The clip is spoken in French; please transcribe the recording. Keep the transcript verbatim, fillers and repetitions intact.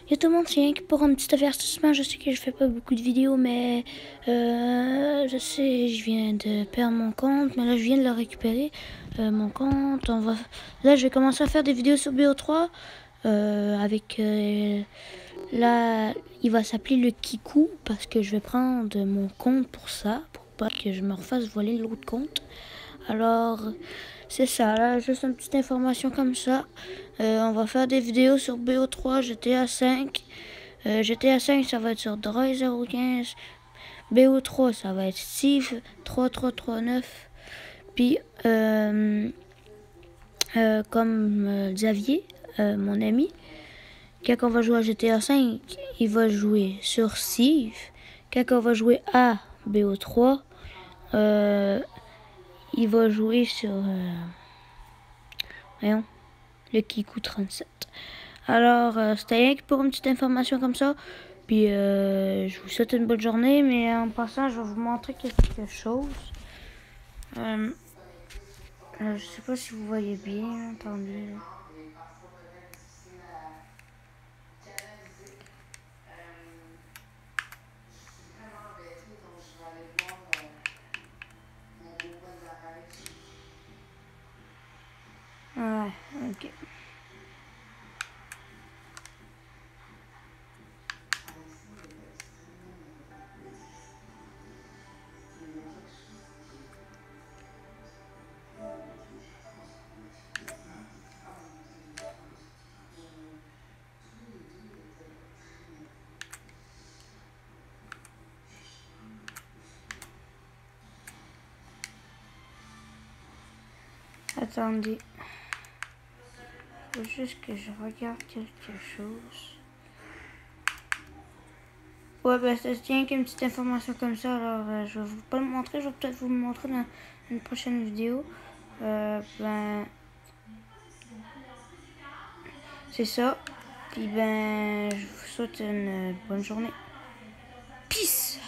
Yo tout le monde, c'est rien que pour un petit avertissement. Je sais que je fais pas beaucoup de vidéos, mais euh, je sais, je viens de perdre mon compte, mais là je viens de le récupérer. Euh, mon compte, on va, là je vais commencer à faire des vidéos sur B O trois euh, avec, euh, là il va s'appeler le Kikou parce que je vais prendre mon compte pour ça, pour pas que je me refasse voler l'autre compte. Alors, c'est ça, là, juste une petite information comme ça. Euh, on va faire des vidéos sur B O trois, G T A cinq. Euh, G T A cinq, ça va être sur Droid zéro quinze. B O trois, ça va être Steve trois trois trois neuf. Puis, euh, euh, comme euh, Xavier, euh, mon ami, quand on va jouer à G T A cinq, il va jouer sur Steve. Quand on va jouer à B O trois, euh, il va jouer sur... Euh, voyons, le Kikou trente-sept. Alors, euh, c'était rien que pour une petite information comme ça. Puis, euh, je vous souhaite une bonne journée. Mais en passant, je vais vous montrer quelque chose. Euh, euh, je sais pas si vous voyez bien. Attendez. Ouais, ok. Attendez. Faut juste que je regarde quelque chose. Ouais, ben, ça se tient qu'une petite information comme ça. Alors, euh, je vais vous pas le montrer. Je vais peut-être vous le montrer dans une prochaine vidéo. Euh, ben, c'est ça. Puis, ben, je vous souhaite une bonne journée. Peace!